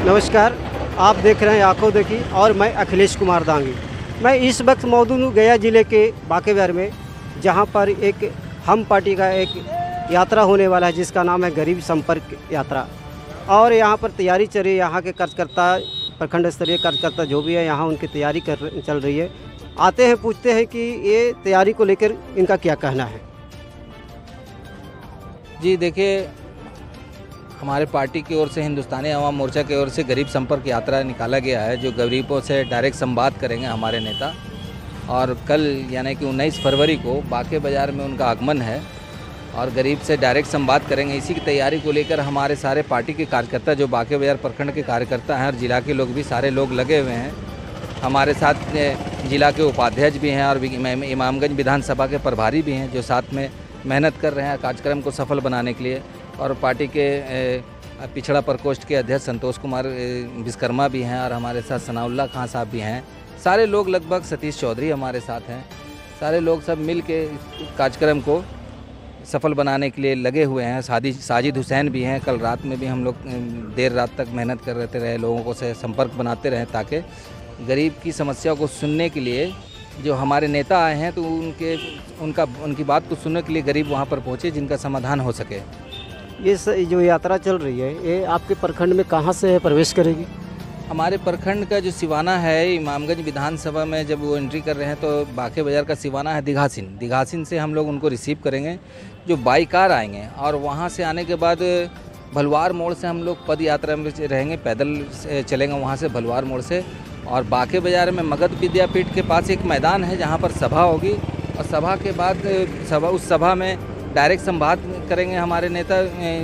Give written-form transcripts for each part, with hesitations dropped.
नमस्कार, आप देख रहे हैं आंखों देखी और मैं अखिलेश कुमार दांगी। मैं इस वक्त मौजूद हूँ गया ज़िले के बांके-बिहार में, जहाँ पर एक हम पार्टी का एक यात्रा होने वाला है जिसका नाम है गरीब संपर्क यात्रा। और यहाँ पर तैयारी चल रही है। यहाँ के कार्यकर्ता, प्रखंड स्तरीय कार्यकर्ता जो भी है यहाँ उनकी तैयारी चल रही है। आते हैं, पूछते हैं कि ये तैयारी को लेकर इनका क्या कहना है। जी देखिए, हमारे पार्टी की ओर से, हिंदुस्तानी अवाम मोर्चा की ओर से गरीब संपर्क यात्रा निकाला गया है, जो गरीबों से डायरेक्ट संवाद करेंगे हमारे नेता। और कल यानी कि 19 फरवरी को बांके बाज़ार में उनका आगमन है और गरीब से डायरेक्ट संवाद करेंगे। इसी की तैयारी को लेकर हमारे सारे पार्टी के कार्यकर्ता, जो बांके बाज़ार प्रखंड के कार्यकर्ता हैं और जिला के लोग भी सारे लोग लगे हुए हैं। हमारे साथ जिला के उपाध्यक्ष भी हैं और इमामगंज विधानसभा के प्रभारी भी हैं, जो साथ में मेहनत कर रहे हैं कार्यक्रम को सफल बनाने के लिए। और पार्टी के पिछड़ा प्रकोष्ठ के अध्यक्ष संतोष कुमार विश्वकर्मा भी हैं और हमारे साथ सनाउल्लाह खां साहब भी हैं। सारे लोग, लगभग सतीश चौधरी हमारे साथ हैं। सारे लोग सब मिल के कार्यक्रम को सफल बनाने के लिए लगे हुए हैं। साजिद हुसैन भी हैं। कल रात में भी हम लोग देर रात तक मेहनत कर रहे, लोगों को से संपर्क बनाते रहे, ताकि गरीब की समस्या को सुनने के लिए जो हमारे नेता आए हैं तो उनकी बात को सुनने के लिए गरीब वहाँ पर पहुँचे, जिनका समाधान हो सके। ये जो यात्रा चल रही है, ये आपके प्रखंड में कहाँ से प्रवेश करेगी? हमारे प्रखंड का जो सिवाना है, इमामगंज विधानसभा में जब वो एंट्री कर रहे हैं तो बांके बाज़ार का सिवाना है दिघासिन से हम लोग उनको रिसीव करेंगे, जो बाई कार आएंगे। और वहाँ से आने के बाद भलवार मोड़ से हम लोग पद यात्रा में रहेंगे, पैदल चलेंगे वहाँ से भलवार मोड़ से। और बांके बाज़ार में मगध विद्यापीठ के पास एक मैदान है जहाँ पर सभा होगी, और सभा के बाद उस सभा में डायरेक्ट संवाद करेंगे हमारे नेता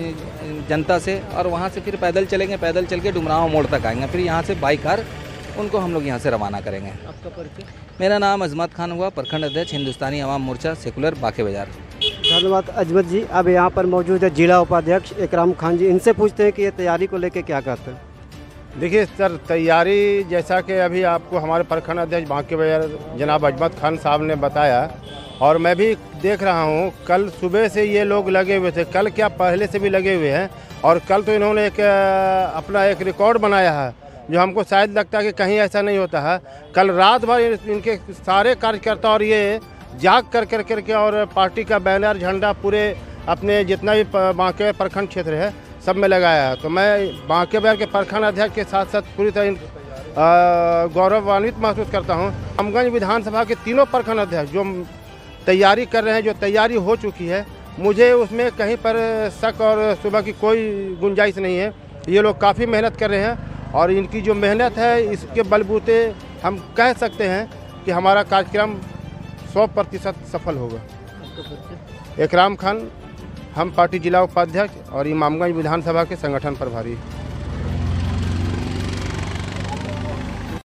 जनता से। और वहाँ से फिर पैदल चलेंगे, पैदल चल के डुमराव मोड़ तक आएंगे, फिर यहाँ से बाई कार उनको हम लोग यहाँ से रवाना करेंगे। आपका परिचय? मेरा नाम अजमत खान हुआ, प्रखंड अध्यक्ष हिंदुस्तानी अवाम मोर्चा सेकुलर बांके बाज़ार। धन्यवाद अजमत जी। अब यहाँ पर मौजूद है जिला उपाध्यक्ष इकराम खान जी। इनसे पूछते हैं कि ये तैयारी को लेकर क्या कहते हैं। देखिए सर, तैयारी जैसा कि अभी आपको हमारे प्रखंड अध्यक्ष बांके बाज़ार जनाब अजमत खान साहब ने बताया, और मैं भी देख रहा हूँ, कल सुबह से ये लोग लगे हुए थे। कल क्या, पहले से भी लगे हुए हैं। और कल तो इन्होंने अपना एक रिकॉर्ड बनाया है, जो हमको शायद लगता है कि कहीं ऐसा नहीं होता है। कल रात भर इनके सारे कार्यकर्ता और ये जाग कर के और पार्टी का बैनर, झंडा पूरे अपने जितना भी बांके प्रखंड क्षेत्र है सब में लगाया है। तो मैं बांके बाज़ार के प्रखंड अध्यक्ष के साथ साथ पूरी तरह गौरवान्वित महसूस करता हूँ। इमामगंज विधानसभा के तीनों प्रखंड अध्यक्ष जो तैयारी कर रहे हैं, जो तैयारी हो चुकी है, मुझे उसमें कहीं पर शक और सुबह की कोई गुंजाइश नहीं है। ये लोग काफ़ी मेहनत कर रहे हैं और इनकी जो मेहनत है, इसके बलबूते हम कह सकते हैं कि हमारा कार्यक्रम 100% सफल होगा। इकराम खान, हम पार्टी जिला उपाध्यक्ष और इमामगंज विधानसभा के संगठन प्रभारी।